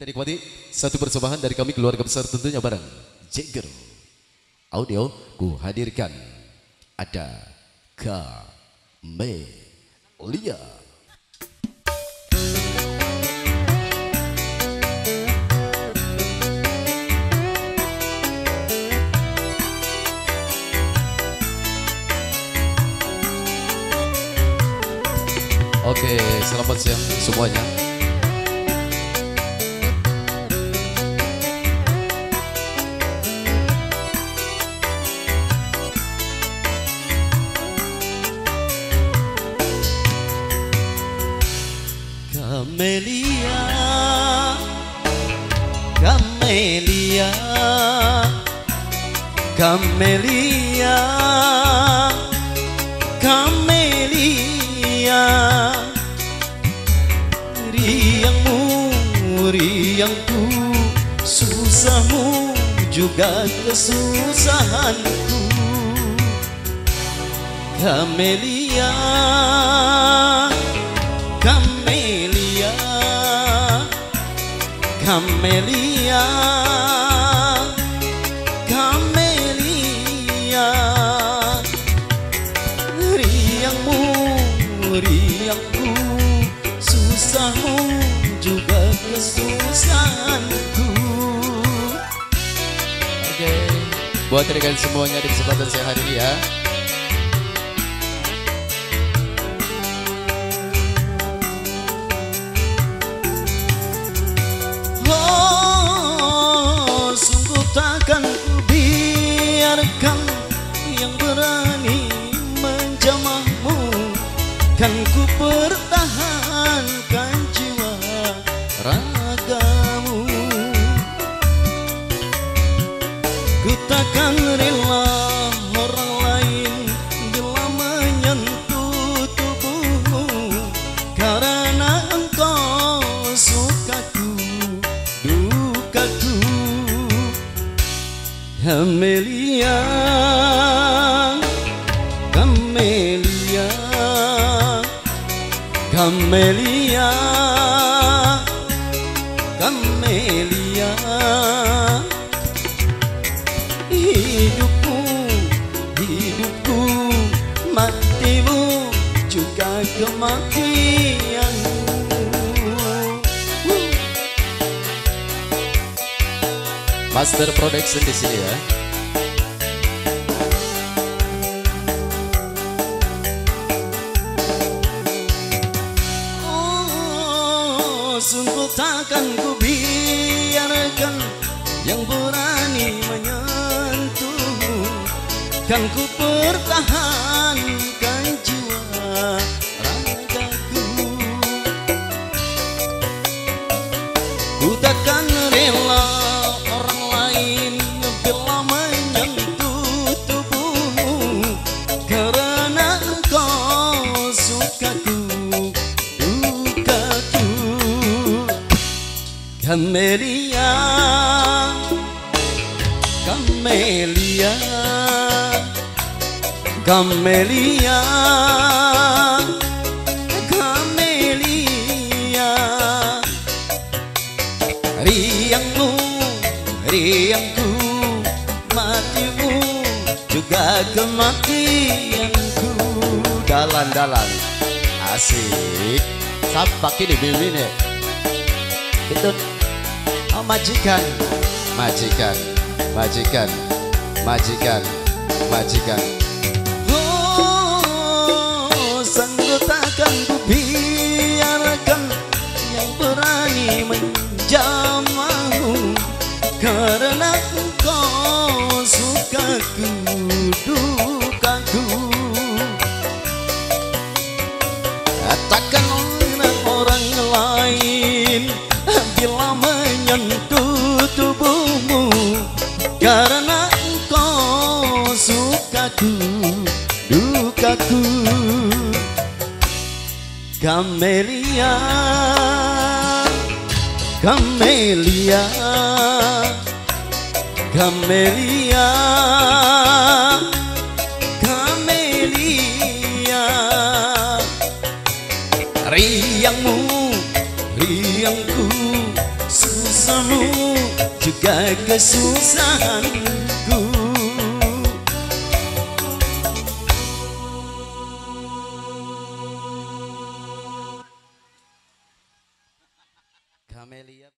Kita nikmati satu persembahan dari kami keluarga besar tentunya bareng Jagger Audio. Ku hadirkan ada Kamelia. Oke, selamat siang semuanya. Kamelia, Kamelia, Kamelia, Kamelia, riangmu, riangku, susahmu juga kesusahanku. Kamelia, Kamelia, Kamelia, Kamelia, riangmu, riangku, susahmu juga kesusahanku. Oke, buat rekan semuanya di kesempatan saya hari ini ya. Takkan ku biarkan yang berani menjamahmu, kan ku pertahankan jiwa ragamu. Ku takkan rela orang lain bila menyentuh tubuhmu, karena engkau sukaku, dukaku. Kamelia, Kamelia, Kamelia, Kamelia, hidupku, hidupku, matimu juga kematianmu. Master Production di sini ya. Oh, sungguh takkan ku biarkan yang berani menyentuhmu, kan ku pertahankan jiwa ragaku. Ku takkan rela bila menyentuh tubuhmu, karena engkau sukaku, dukaku. Kamelia, Kamelia, Kamelia, Kamelia, riangmu, riangku, matimu juga kematianku. Dalan-dalan asik. Sapa kini bimbing nih. Itu oh, majikan, majikan, majikan, majikan, majikan. Oh, sanggup takkan ku biarkan yang berani menjamahmu, karena engkau sukaku, dukaku. Takkan orang lain bila menyentuh tubuhmu, karena engkau sukaku, dukaku. Kamelia, Kamelia, Kamelia, Kamelia, riangmu, riangku, susah juga kesusahanku. Camelia.